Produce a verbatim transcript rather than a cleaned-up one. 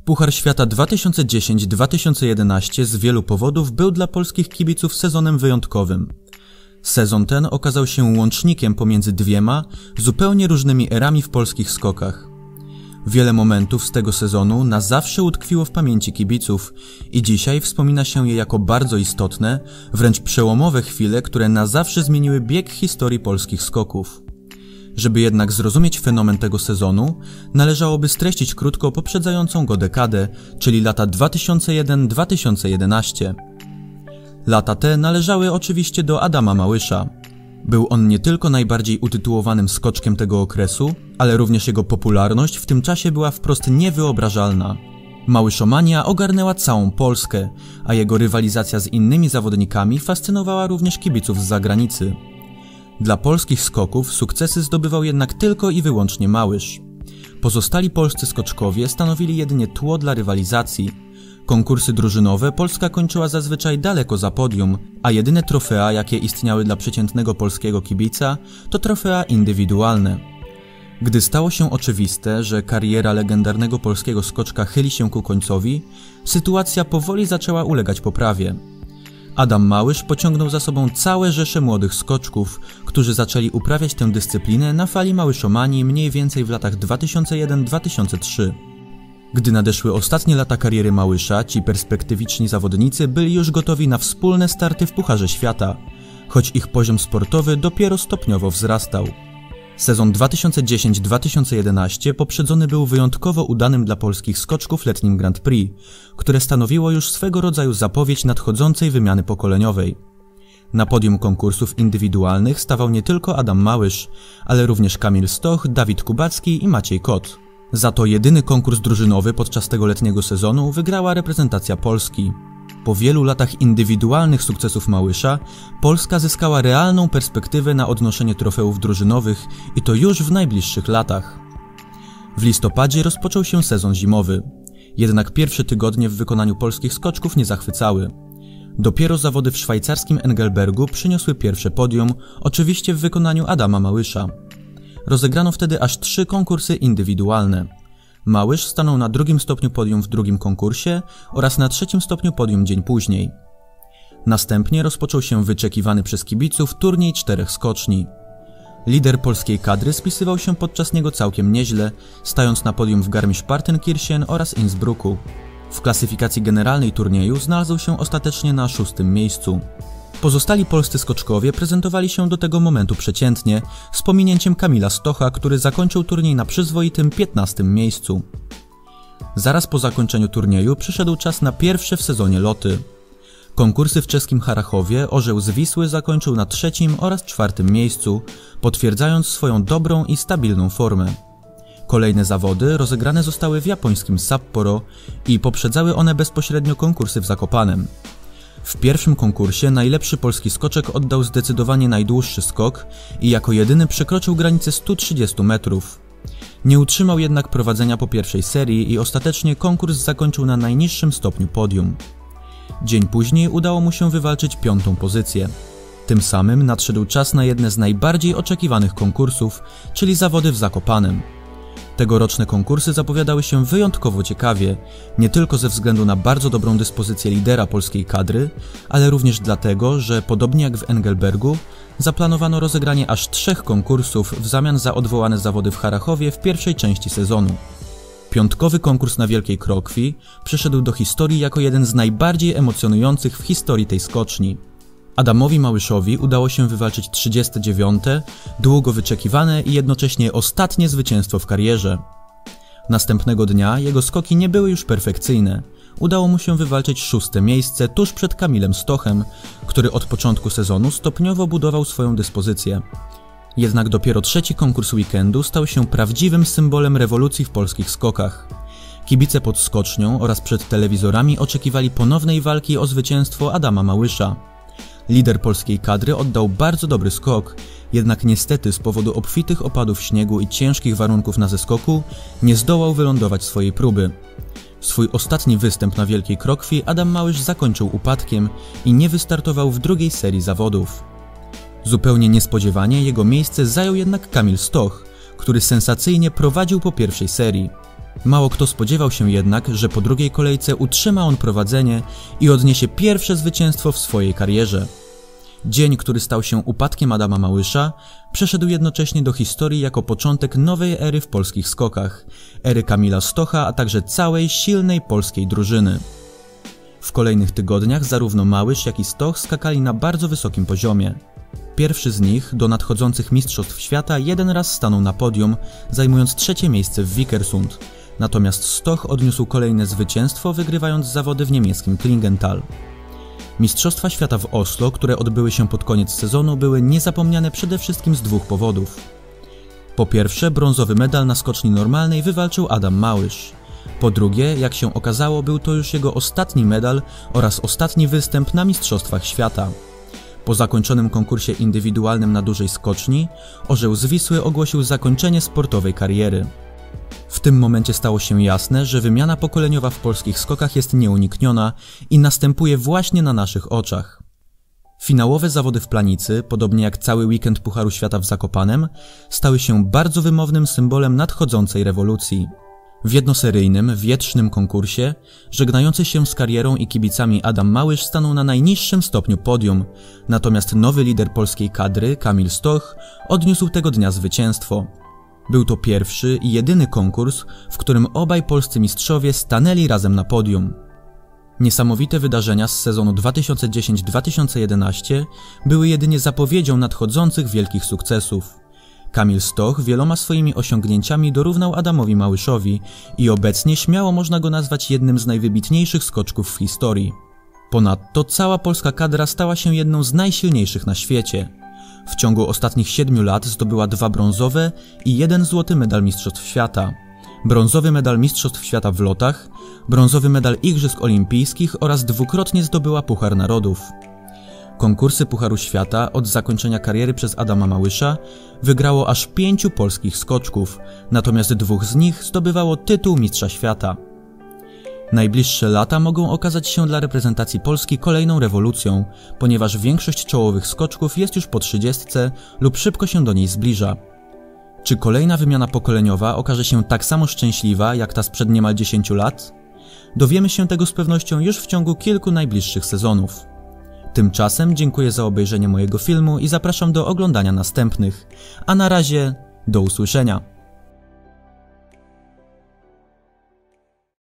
Puchar Świata dwa tysiące dziesięć dwa tysiące jedenaście z wielu powodów był dla polskich kibiców sezonem wyjątkowym. Sezon ten okazał się łącznikiem pomiędzy dwiema, zupełnie różnymi erami w polskich skokach. Wiele momentów z tego sezonu na zawsze utkwiło w pamięci kibiców i dzisiaj wspomina się je jako bardzo istotne, wręcz przełomowe chwile, które na zawsze zmieniły bieg historii polskich skoków. Żeby jednak zrozumieć fenomen tego sezonu, należałoby streścić krótko poprzedzającą go dekadę, czyli lata dwa tysiące jeden do dwa tysiące jedenaście. Lata te należały oczywiście do Adama Małysza. Był on nie tylko najbardziej utytułowanym skoczkiem tego okresu, ale również jego popularność w tym czasie była wprost niewyobrażalna. Małyszomania ogarnęła całą Polskę, a jego rywalizacja z innymi zawodnikami fascynowała również kibiców z zagranicy. Dla polskich skoków sukcesy zdobywał jednak tylko i wyłącznie Małysz. Pozostali polscy skoczkowie stanowili jedynie tło dla rywalizacji. Konkursy drużynowe Polska kończyła zazwyczaj daleko za podium, a jedyne trofea, jakie istniały dla przeciętnego polskiego kibica, to trofea indywidualne. Gdy stało się oczywiste, że kariera legendarnego polskiego skoczka chyli się ku końcowi, sytuacja powoli zaczęła ulegać poprawie. Adam Małysz pociągnął za sobą całe rzesze młodych skoczków, którzy zaczęli uprawiać tę dyscyplinę na fali małyszomanii mniej więcej w latach dwa tysiące jeden do dwa tysiące trzeciego. Gdy nadeszły ostatnie lata kariery Małysza, ci perspektywiczni zawodnicy byli już gotowi na wspólne starty w Pucharze Świata, choć ich poziom sportowy dopiero stopniowo wzrastał. Sezon dwa tysiące dziesięć do dwa tysiące jedenaście poprzedzony był wyjątkowo udanym dla polskich skoczków letnim Grand Prix, które stanowiło już swego rodzaju zapowiedź nadchodzącej wymiany pokoleniowej. Na podium konkursów indywidualnych stawał nie tylko Adam Małysz, ale również Kamil Stoch, Dawid Kubacki i Maciej Kot. Za to jedyny konkurs drużynowy podczas tego letniego sezonu wygrała reprezentacja Polski. Po wielu latach indywidualnych sukcesów Małysza, Polska zyskała realną perspektywę na odnoszenie trofeów drużynowych i to już w najbliższych latach. W listopadzie rozpoczął się sezon zimowy. Jednak pierwsze tygodnie w wykonaniu polskich skoczków nie zachwycały. Dopiero zawody w szwajcarskim Engelbergu przyniosły pierwsze podium, oczywiście w wykonaniu Adama Małysza. Rozegrano wtedy aż trzy konkursy indywidualne. Małysz stanął na drugim stopniu podium w drugim konkursie oraz na trzecim stopniu podium dzień później. Następnie rozpoczął się wyczekiwany przez kibiców turniej czterech skoczni. Lider polskiej kadry spisywał się podczas niego całkiem nieźle, stając na podium w Garmisch-Partenkirchen oraz Innsbrucku. W klasyfikacji generalnej turnieju znalazł się ostatecznie na szóstym miejscu. Pozostali polscy skoczkowie prezentowali się do tego momentu przeciętnie, z pominięciem Kamila Stocha, który zakończył turniej na przyzwoitym piętnastym miejscu. Zaraz po zakończeniu turnieju przyszedł czas na pierwsze w sezonie loty. Konkursy w czeskim Harachowie Orzeł z Wisły zakończył na trzecim oraz czwartym miejscu, potwierdzając swoją dobrą i stabilną formę. Kolejne zawody rozegrane zostały w japońskim Sapporo i poprzedzały one bezpośrednio konkursy w Zakopanem. W pierwszym konkursie najlepszy polski skoczek oddał zdecydowanie najdłuższy skok i jako jedyny przekroczył granicę stu trzydziestu metrów. Nie utrzymał jednak prowadzenia po pierwszej serii i ostatecznie konkurs zakończył na najniższym stopniu podium. Dzień później udało mu się wywalczyć piątą pozycję. Tym samym nadszedł czas na jedne z najbardziej oczekiwanych konkursów, czyli zawody w Zakopanem. Tegoroczne konkursy zapowiadały się wyjątkowo ciekawie, nie tylko ze względu na bardzo dobrą dyspozycję lidera polskiej kadry, ale również dlatego, że podobnie jak w Engelbergu, zaplanowano rozegranie aż trzech konkursów w zamian za odwołane zawody w Harachowie w pierwszej części sezonu. Piątkowy konkurs na Wielkiej Krokwi przeszedł do historii jako jeden z najbardziej emocjonujących w historii tej skoczni. Adamowi Małyszowi udało się wywalczyć trzydzieste dziewiąte, długo wyczekiwane i jednocześnie ostatnie zwycięstwo w karierze. Następnego dnia jego skoki nie były już perfekcyjne. Udało mu się wywalczyć szóste miejsce tuż przed Kamilem Stochem, który od początku sezonu stopniowo budował swoją dyspozycję. Jednak dopiero trzeci konkurs weekendu stał się prawdziwym symbolem rewolucji w polskich skokach. Kibice pod skocznią oraz przed telewizorami oczekiwali ponownej walki o zwycięstwo Adama Małysza. Lider polskiej kadry oddał bardzo dobry skok, jednak niestety z powodu obfitych opadów śniegu i ciężkich warunków na zeskoku nie zdołał wylądować swojej próby. Swój ostatni występ na Wielkiej Krokwi Adam Małysz zakończył upadkiem i nie wystartował w drugiej serii zawodów. Zupełnie niespodziewanie jego miejsce zajął jednak Kamil Stoch, który sensacyjnie prowadził po pierwszej serii. Mało kto spodziewał się jednak, że po drugiej kolejce utrzyma on prowadzenie i odniesie pierwsze zwycięstwo w swojej karierze. Dzień, który stał się upadkiem Adama Małysza, przeszedł jednocześnie do historii jako początek nowej ery w polskich skokach, ery Kamila Stocha, a także całej silnej polskiej drużyny. W kolejnych tygodniach zarówno Małysz, jak i Stoch skakali na bardzo wysokim poziomie. Pierwszy z nich do nadchodzących Mistrzostw Świata jeden raz stanął na podium, zajmując trzecie miejsce w Vikersund, natomiast Stoch odniósł kolejne zwycięstwo, wygrywając zawody w niemieckim Klingenthal. Mistrzostwa Świata w Oslo, które odbyły się pod koniec sezonu, były niezapomniane przede wszystkim z dwóch powodów. Po pierwsze, brązowy medal na skoczni normalnej wywalczył Adam Małysz. Po drugie, jak się okazało, był to już jego ostatni medal oraz ostatni występ na Mistrzostwach Świata. Po zakończonym konkursie indywidualnym na dużej skoczni, Orzeł z Wisły ogłosił zakończenie sportowej kariery. W tym momencie stało się jasne, że wymiana pokoleniowa w polskich skokach jest nieunikniona i następuje właśnie na naszych oczach. Finałowe zawody w Planicy, podobnie jak cały weekend Pucharu Świata w Zakopanem, stały się bardzo wymownym symbolem nadchodzącej rewolucji. W jednoseryjnym, wietrznym konkursie, żegnający się z karierą i kibicami Adam Małysz stanął na najniższym stopniu podium, natomiast nowy lider polskiej kadry, Kamil Stoch, odniósł tego dnia zwycięstwo. Był to pierwszy i jedyny konkurs, w którym obaj polscy mistrzowie stanęli razem na podium. Niesamowite wydarzenia z sezonu dwa tysiące dziesiąty do dwa tysiące jedenastego były jedynie zapowiedzią nadchodzących wielkich sukcesów. Kamil Stoch wieloma swoimi osiągnięciami dorównał Adamowi Małyszowi i obecnie śmiało można go nazwać jednym z najwybitniejszych skoczków w historii. Ponadto cała polska kadra stała się jedną z najsilniejszych na świecie. W ciągu ostatnich siedmiu lat zdobyła dwa brązowe i jeden złoty medal Mistrzostw Świata, brązowy medal Mistrzostw Świata w lotach, brązowy medal Igrzysk Olimpijskich oraz dwukrotnie zdobyła Puchar Narodów. Konkursy Pucharu Świata od zakończenia kariery przez Adama Małysza wygrało aż pięciu polskich skoczków, natomiast dwóch z nich zdobywało tytuł Mistrza Świata. Najbliższe lata mogą okazać się dla reprezentacji Polski kolejną rewolucją, ponieważ większość czołowych skoczków jest już po trzydziestce lub szybko się do niej zbliża. Czy kolejna wymiana pokoleniowa okaże się tak samo szczęśliwa jak ta sprzed niemal dziesięciu lat? Dowiemy się tego z pewnością już w ciągu kilku najbliższych sezonów. Tymczasem dziękuję za obejrzenie mojego filmu i zapraszam do oglądania następnych, a na razie do usłyszenia.